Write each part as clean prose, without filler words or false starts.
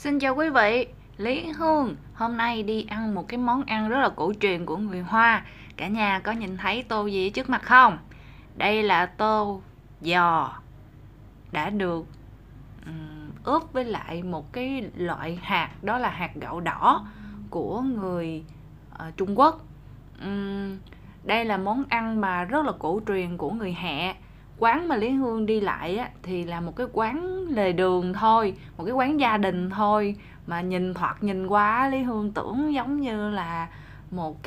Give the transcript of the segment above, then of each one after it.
Xin chào quý vị, Lý Hương hôm nay đi ăn một cái món ăn rất là cổ truyền của người Hoa. Cả nhà có nhìn thấy tô gì trước mặt không? Đây là tô giò đã được ướp với lại một cái loại hạt, đó là hạt gạo đỏ của người Trung Quốc. Đây là món ăn mà rất là cổ truyền của người Hạ. Quán mà Lý Hương đi lại á, thì là một cái quán lề đường thôi, một cái quán gia đình thôi, mà thoạt nhìn qua Lý Hương tưởng giống như là một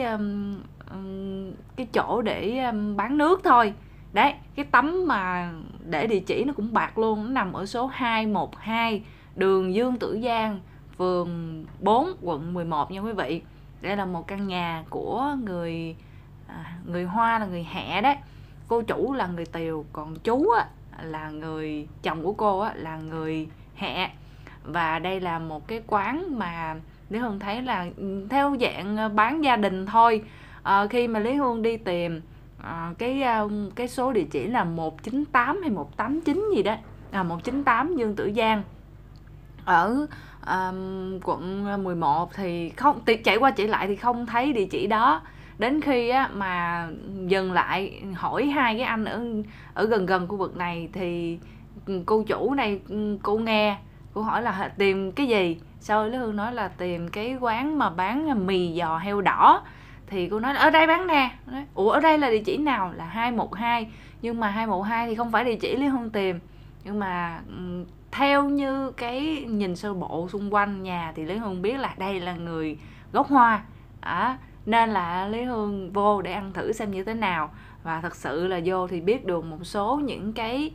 cái chỗ để bán nước thôi. Đấy, cái tấm mà để địa chỉ nó cũng bạc luôn, nó nằm ở số 212 đường Dương Tử Giang, phường 4, quận 11 nha quý vị. Đây là một căn nhà của người Hoa, là người Hạ đấy. Cô chủ là người Tiều, còn chú á, là người chồng của cô á, là người Hạ. Và đây là một cái quán mà Lý Hương thấy là theo dạng bán gia đình thôi. Khi mà Lý Hương đi tìm cái số địa chỉ là 198 hay 189 gì đó, 198 Dương Tử Giang ở quận 11 thì không, chạy qua chạy lại thì không thấy địa chỉ đó. Đến khi á, mà dừng lại hỏi hai cái anh ở gần gần khu vực này thì cô chủ này, cô nghe, cô hỏi là tìm cái gì. Sau đó Lý Hương nói là tìm cái quán mà bán mì giò heo đỏ. Thì cô nói là ở đây bán nè. Ủa ở đây là địa chỉ nào? Là 212. Nhưng mà 212 thì không phải địa chỉ Lý Hương tìm. Nhưng mà theo như cái nhìn sơ bộ xung quanh nhà thì Lý Hương biết là đây là người gốc Hoa. Nên là Lý Hương vô để ăn thử xem như thế nào. Và thật sự là vô thì biết được một số những cái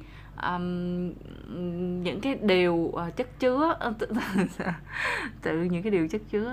điều chất chứa tự những cái điều chất chứa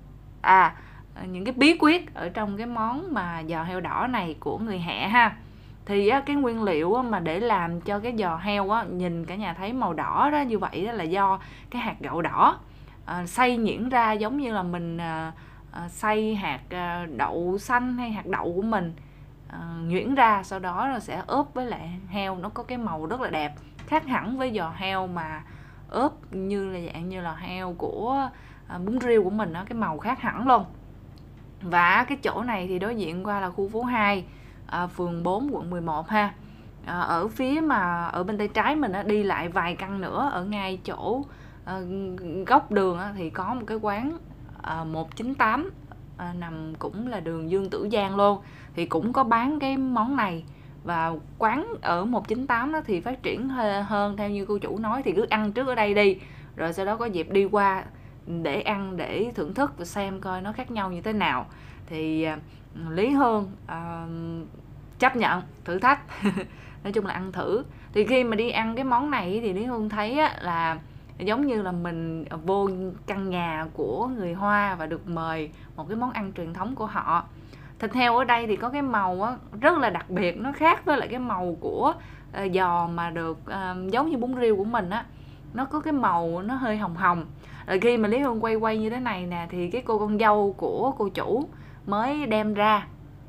những cái bí quyết ở trong cái món mà giò heo đỏ này của người Hạ ha. Thì cái nguyên liệu mà để làm cho cái giò heo á, nhìn cả nhà thấy màu đỏ đó, như vậy đó là do cái hạt gạo đỏ xay nhuyễn ra, giống như là mình xay hạt đậu xanh hay hạt đậu của mình nhuyễn ra, sau đó là sẽ ướp với lại heo, nó có cái màu rất là đẹp, khác hẳn với giò heo mà ướp như là dạng như là heo của bún riêu của mình đó, cái màu khác hẳn luôn. Và cái chỗ này thì đối diện qua là khu phố 2, phường 4, quận 11 ha. Ở phía mà ở bên tay trái mình đi lại vài căn nữa, ở ngay chỗ góc đường thì có một cái quán 198, nằm cũng là đường Dương Tử Giang luôn, thì cũng có bán cái món này. Và quán ở 198 đó thì phát triển hơn, theo như cô chủ nói, thì cứ ăn trước ở đây đi, rồi sau đó có dịp đi qua để ăn, để thưởng thức và xem coi nó khác nhau như thế nào. Thì Lý Hương chấp nhận thử thách nói chung là ăn thử. Thì khi mà đi ăn cái món này thì Lý Hương thấy là giống như là mình vô căn nhà của người Hoa và được mời một cái món ăn truyền thống của họ. Thịt heo ở đây thì có cái màu rất là đặc biệt, nó khác với lại cái màu của giò mà được giống như bún riêu của mình á. Nó có cái màu nó hơi hồng hồng. Rồi khi mà Lý Hương quay như thế này nè, thì cái cô con dâu của cô chủ mới đem ra.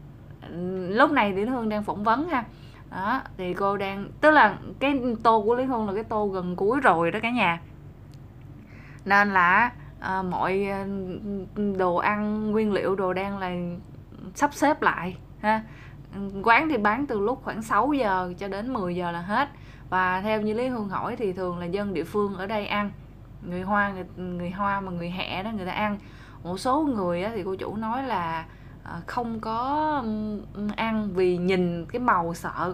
Lúc này thì Lý Hương đang phỏng vấn ha. Đó, thì cô đang, tức là cái tô của Lý Hương là cái tô gần cuối rồi đó cả nhà. Nên là mọi đồ ăn, nguyên liệu đồ đang là sắp xếp lại ha. Quán thì bán từ lúc khoảng 6 giờ cho đến 10 giờ là hết. Và theo như Lý Hương hỏi thì thường là dân địa phương ở đây ăn, người Hoa mà người Hạ đó người ta ăn. Một số người thì cô chủ nói là không có ăn vì nhìn cái màu sợ.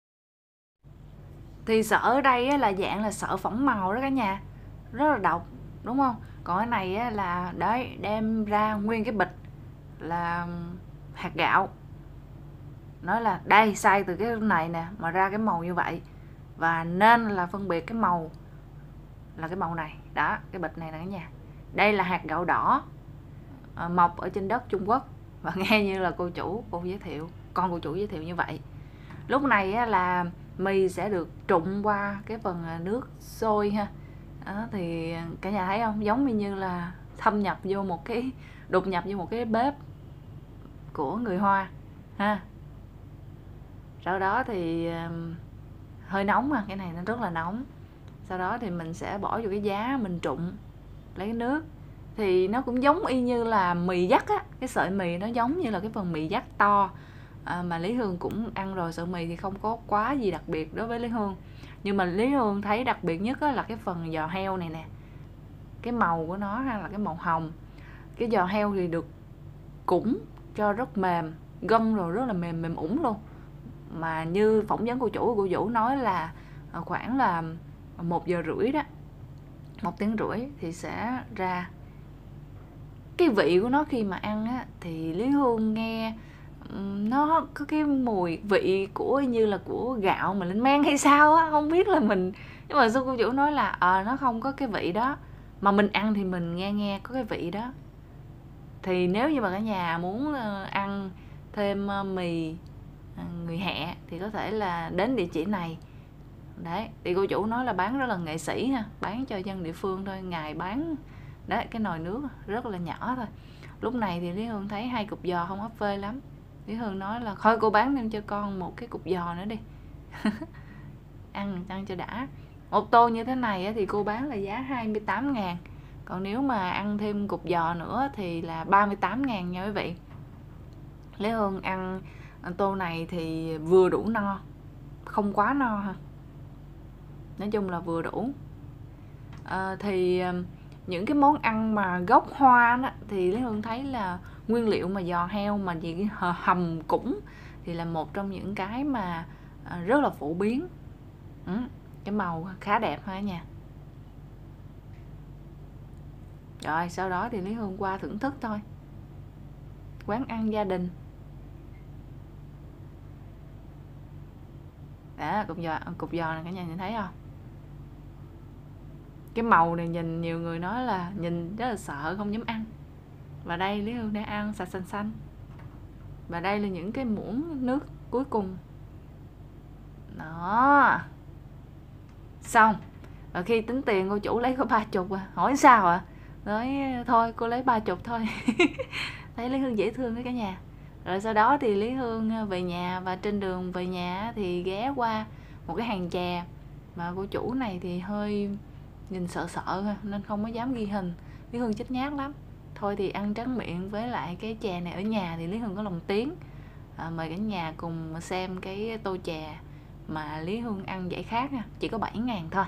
Thì sợ ở đây là dạng là sợ phỏng màu đó cả nhà, rất là độc, đúng không? Còn cái này là đấy, đem ra nguyên cái bịch là hạt gạo, nói là đây xay từ cái này nè mà ra cái màu như vậy, và nên là phân biệt cái màu là cái màu này đó, cái bịch này nè cả nhà. Đây là hạt gạo đỏ mọc ở trên đất Trung Quốc. Và nghe như là con cô chủ giới thiệu như vậy. Lúc này là mì sẽ được trụng qua cái phần nước sôi ha. Đó, thì cả nhà thấy không, giống như là đột nhập vô một cái bếp của người Hoa ha. Sau đó thì hơi nóng, cái này nó rất là nóng. Sau đó thì mình sẽ bỏ vô cái giá mình trụng lấy nước. Thì nó cũng giống y như là mì dắt á, cái sợi mì nó giống như là cái phần mì dắt to. Mà Lý Hương cũng ăn rồi, sợi mì thì không có quá gì đặc biệt đối với Lý Hương. Nhưng mà Lý Hương thấy đặc biệt nhất là cái phần giò heo này nè, cái màu của nó ha, là cái màu hồng. Cái giò heo thì được cũng cho rất mềm, gân rồi rất là mềm ủng luôn. Mà như phỏng vấn cô Vũ nói là khoảng là 1 giờ rưỡi đó, 1 tiếng rưỡi thì sẽ ra. Cái vị của nó khi mà ăn á, thì Lý Hương nghe nó có cái mùi vị của như là của gạo mà lên men hay sao á, không biết là mình. Nhưng mà cô Vũ nói là nó không có cái vị đó, mà mình ăn thì mình nghe có cái vị đó. Thì nếu như mà cả nhà muốn ăn thêm mì người Hẹ thì có thể là đến địa chỉ này. Đấy, thì cô chủ nói là bán rất là nghệ sĩ ha, bán cho dân địa phương thôi, ngày bán đấy cái nồi nước rất là nhỏ thôi. Lúc này thì Lý Hương thấy 2 cục giò không ấp phê lắm. Lý Hương nói là thôi cô bán thêm cho con 1 cái cục giò nữa đi. ăn cho đã. Một tô như thế này thì cô bán là giá 28.000. Còn nếu mà ăn thêm cục giò nữa thì là 38.000 nha quý vị. Lý Hương ăn tô này thì vừa đủ no, không quá no ha. Nói chung là vừa đủ. Thì những cái món ăn mà gốc hoa đó, thì Lý Hương thấy là nguyên liệu mà giò heo mà gì hầm cũng thì là một trong những cái mà rất là phổ biến. Cái màu khá đẹp ha nha. Rồi sau đó thì Lý Hương qua thưởng thức thôi. Quán ăn gia đình. Đó, cục giò này cả nhà nhìn thấy không? Cái màu này nhìn nhiều người nói là nhìn rất là sợ, không dám ăn. Và đây Lý Hương đã ăn sạch xanh. Và đây là những cái muỗng nước cuối cùng. Đó. Xong. Và khi tính tiền cô chủ lấy có 30 à. Hỏi sao ạ? Nói thôi cô lấy 30 thôi. Thấy Lý Hương dễ thương đấy cả nhà. Rồi sau đó thì Lý Hương về nhà, và trên đường về nhà thì ghé qua một cái hàng chè mà cô chủ này thì hơi nhìn sợ nên không có dám ghi hình. Lý Hương chết nhát lắm. Thôi thì ăn tráng miệng với lại cái chè này ở nhà thì Lý Hương có lòng tiếng. Mời cả nhà cùng xem cái tô chè mà Lý Hương ăn giải khát nha. Chỉ có 7.000 thôi.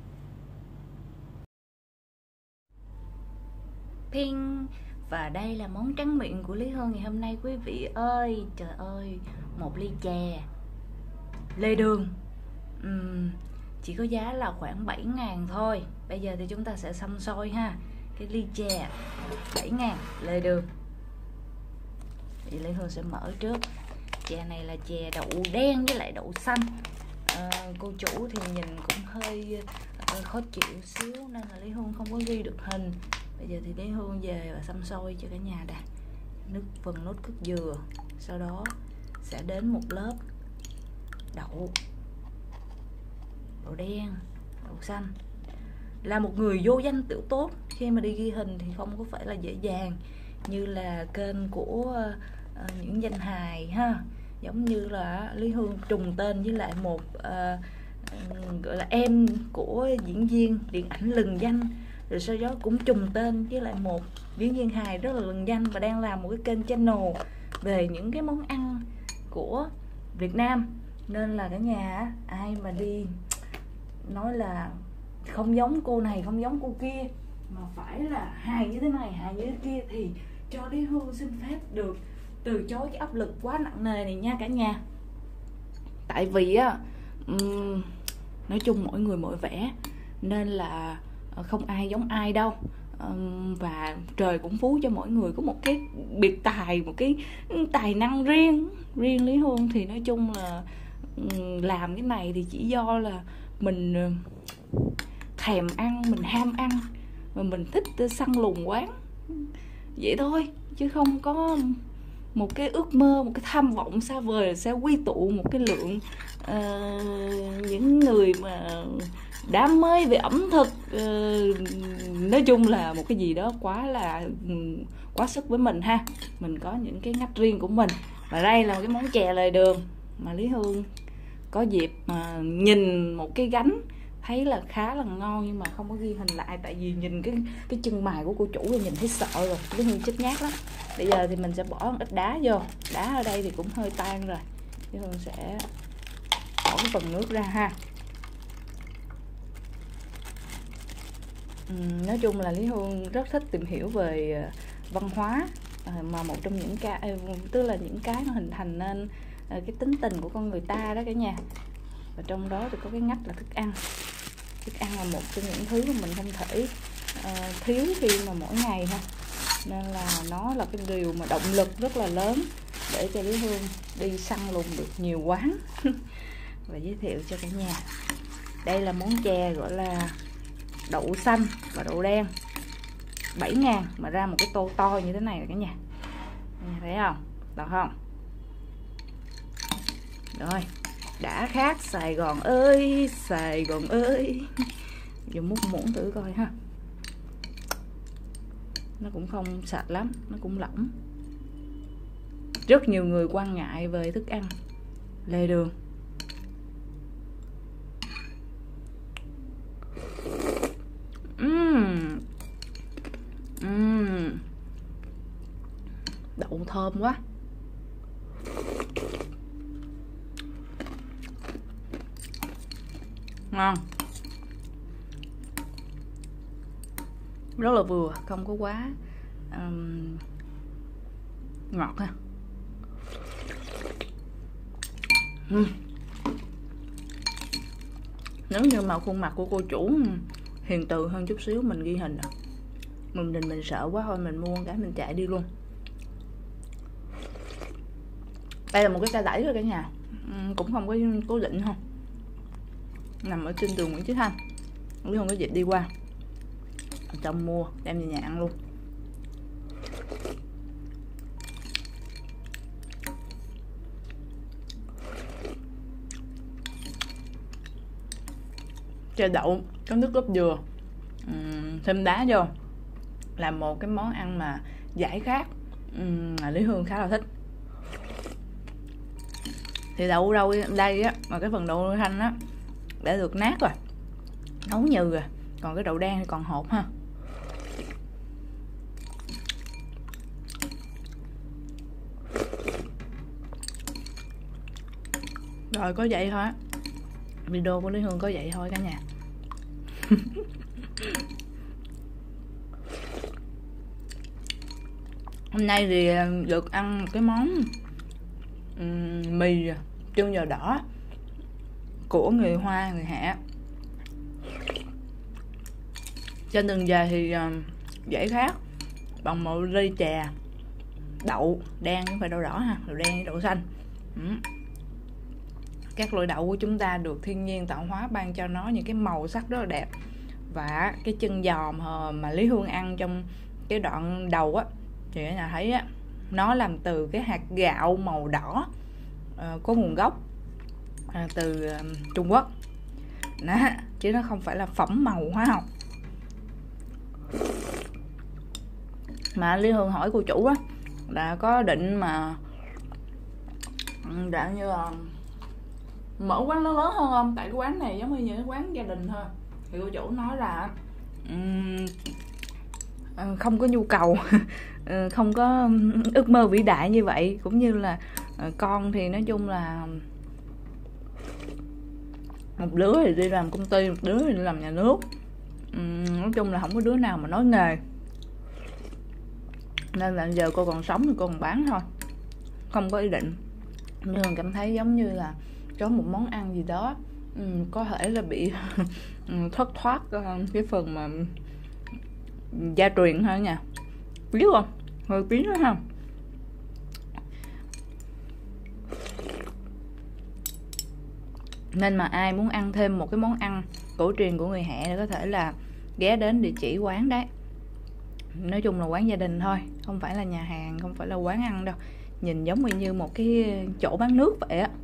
Ping. Và đây là món tráng miệng của Lý Hương ngày hôm nay quý vị ơi. Trời ơi, 1 ly chè lê đường chỉ có giá là khoảng 7.000 thôi. Bây giờ thì chúng ta sẽ xăm xôi ha. Cái ly chè 7.000 lê đường. Thì Lý Hương sẽ mở trước. Chè này là chè đậu đen với lại đậu xanh. Cô chủ thì nhìn cũng hơi khó chịu xíu nên là Lý Hương không có ghi được hình. Bây giờ thì Lý Hương về và xăm xôi cho cả nhà đã. Phần nốt cốt dừa. Sau đó sẽ đến một lớp đậu đen, đậu xanh. Là một người vô danh tiểu tốt, khi mà đi ghi hình thì không có phải là dễ dàng như là kênh của những danh hài ha. Giống như là Lý Hương trùng tên với lại một gọi là em của diễn viên điện ảnh lừng danh, rồi sau đó cũng trùng tên với lại một diễn viên hài rất là lừng danh và đang làm một cái kênh channel về những cái món ăn của Việt Nam. Nên là cả nhà ai mà đi nói là không giống cô này, không giống cô kia, mà phải là hài như thế này, hài như thế kia, thì cho Lý Hương xin phép được từ chối cái áp lực quá nặng nề này nha cả nhà. Tại vì á nói chung mỗi người mỗi vẻ, nên là không ai giống ai đâu. Và trời cũng phú cho mỗi người có một cái biệt tài, một cái tài năng riêng. Lý Hương thì nói chung là làm cái này thì chỉ do là mình thèm ăn, mình ham ăn và mình thích săn lùng quán vậy thôi, chứ không có một cái ước mơ, một cái tham vọng xa vời sẽ quy tụ một cái lượng những người mà đam mê về ẩm thực, nói chung là một cái gì đó quá sức với mình ha. Mình có những cái ngách riêng của mình. Và đây là một cái món chè lề đường mà Lý Hương có dịp mà nhìn một cái gánh thấy là khá là ngon nhưng mà không có ghi hình lại, tại vì nhìn cái chân mày của cô chủ rồi nhìn thấy sợ rồi, cái Hương chết nhát lắm. Bây giờ thì mình sẽ bỏ một ít đá vô, đá ở đây thì cũng hơi tan rồi, cái Hương sẽ bỏ cái phần nước ra ha. Nói chung là Lý Hương rất thích tìm hiểu về văn hóa, mà một trong những cái tức là những cái nó hình thành nên cái tính tình của con người ta đó cả nhà. Và trong đó thì có cái ngách là thức ăn. Thức ăn là một trong những thứ mà mình không thể thiếu khi mà mỗi ngày ha, nên là nó là cái điều mà động lực rất là lớn để cho Lý Hương đi săn lùng được nhiều quán. Và giới thiệu cho cả nhà, đây là món chè gọi là đậu xanh và đậu đen, 7.000 mà ra một cái tô to như thế này rồi cả nhà. Thấy không? Được không? Rồi, đã khát Sài Gòn ơi, Sài Gòn ơi. Giờ múc muỗng thử coi ha. Nó cũng không sạch lắm, nó cũng lỏng. Rất nhiều người quan ngại về thức ăn lề đường. Đậu thơm quá. Ngon, rất là vừa, không có quá ngọt ha. Nếu như mà khuôn mặt của cô chủ hiền từ hơn chút xíu mình ghi hình rồi, mình sợ quá thôi mình mua cái mình chạy đi luôn. Đây là một cái xe đẩy rồi cả nhà, cũng không có cố định không, nằm ở trên đường Nguyễn Chí Thanh, nếu không có dịp đi qua trong mua đem về nhà ăn luôn. Chè đậu có nước cốt dừa, thêm đá vô, là một cái món ăn mà giải khát, Lý Hương khá là thích. Thì đậu đâu đây á, mà cái phần đậu xanh á đã được nát rồi, nấu nhừ rồi, còn cái đậu đen thì còn hột ha. Rồi có vậy thôi, video của Lý Hương có vậy thôi cả nhà. Hôm nay thì được ăn cái món mì chân giò đỏ của người Hoa, người Hạ. Trên đường về thì giải khát bằng một ly chè đậu đen, không phải đậu đỏ ha, đậu đen với đậu xanh. Các loại đậu của chúng ta được thiên nhiên tạo hóa ban cho nó những cái màu sắc rất là đẹp. Và cái chân giò mà Lý Hương ăn trong cái đoạn đầu á thì cả nhà thấy á, nó làm từ cái hạt gạo màu đỏ, có nguồn gốc từ Trung Quốc đó, chứ nó không phải là phẩm màu hóa học. Mà Lý Hương hỏi cô chủ á là có định mà dạng như là mở quán lớn lớn hơn không, tại cái quán này giống như những cái quán gia đình thôi. Thì cô chủ nói là không có nhu cầu, không có ước mơ vĩ đại như vậy, cũng như là con thì nói chung là một đứa thì đi làm công ty, một đứa thì đi làm nhà nước, nói chung là không có đứa nào mà nói nghề, nên là giờ cô còn sống thì cô còn bán thôi, không có ý định. Nhưng cảm thấy giống như là có một món ăn gì đó có thể là bị thất thoát cái phần mà gia truyền thôi nha, biết không, hơi quý đó ha. Nên mà ai muốn ăn thêm một cái món ăn cổ truyền của người Hạ thì có thể là ghé đến địa chỉ quán đấy. Nói chung là quán gia đình thôi, không phải là nhà hàng, không phải là quán ăn đâu, nhìn giống như một cái chỗ bán nước vậy á.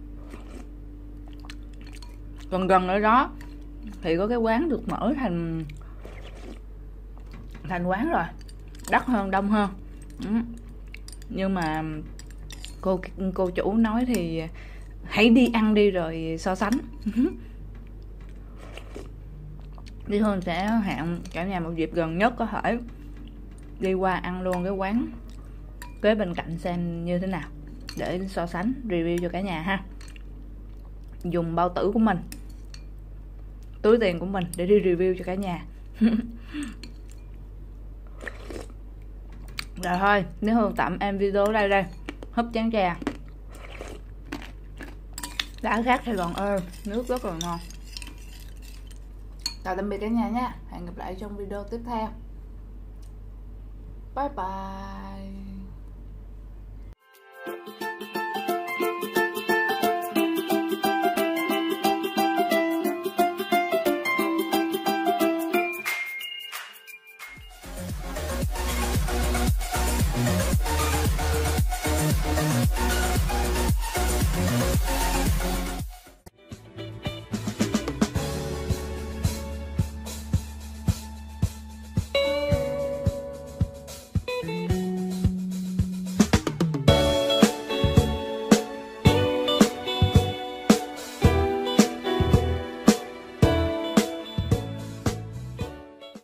Gần gần ở đó thì có cái quán được mở thành quán rồi, đắt hơn, đông hơn. Nhưng mà cô chủ nói thì hãy đi ăn đi rồi so sánh. Đi Hương sẽ hẹn cả nhà một dịp gần nhất có thể đi qua ăn luôn cái quán kế bên cạnh xem như thế nào, để so sánh review cho cả nhà ha. Dùng bao tử của mình, túi tiền của mình để đi review cho cả nhà. Rồi thôi, nếu Hương tạm em video ở đây húp chén trà. Đã khát thì còn ơi, nước rất là ngon. Chào tạm biệt cả nhà nha. Hẹn gặp lại trong video tiếp theo. Bye bye.